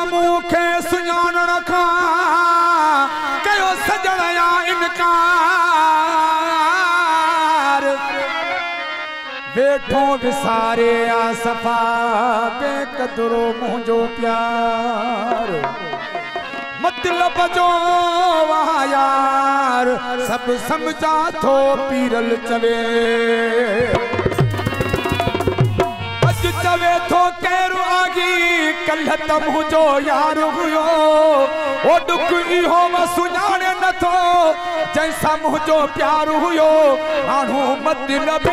मुखे सुञाणण खां कयो सजण या इनकार वेठो विसारे आ सफ़ा बेक़दरो मुंहिंजो प्यार मतलब जो वाह यार सब समझा थो पीरल चवे अज चवे थो केरु आगी कल त मुंहिंजो यार हुयो ओ दुख इहो सुञाणे नथो जैसा मुंहिंजो प्यार हुयो हाणो मतलबी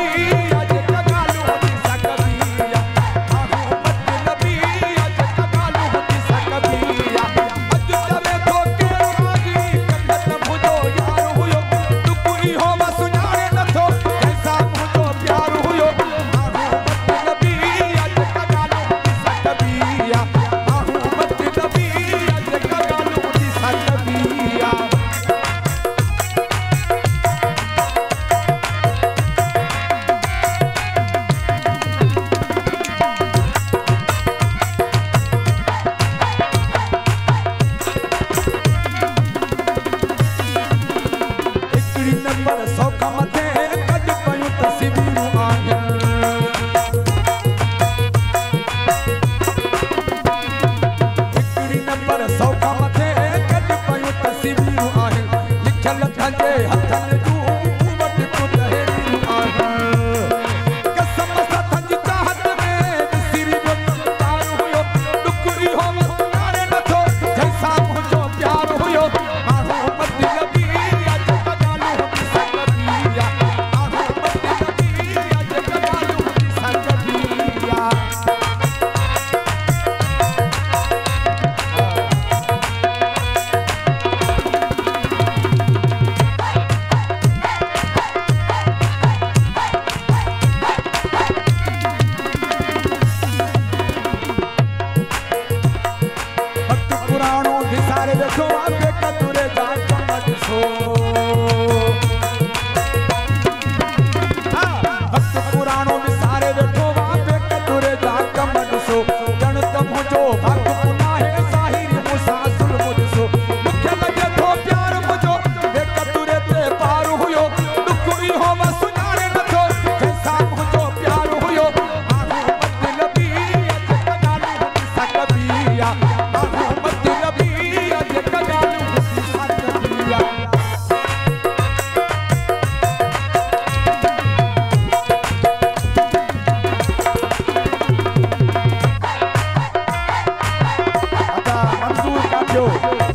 Yo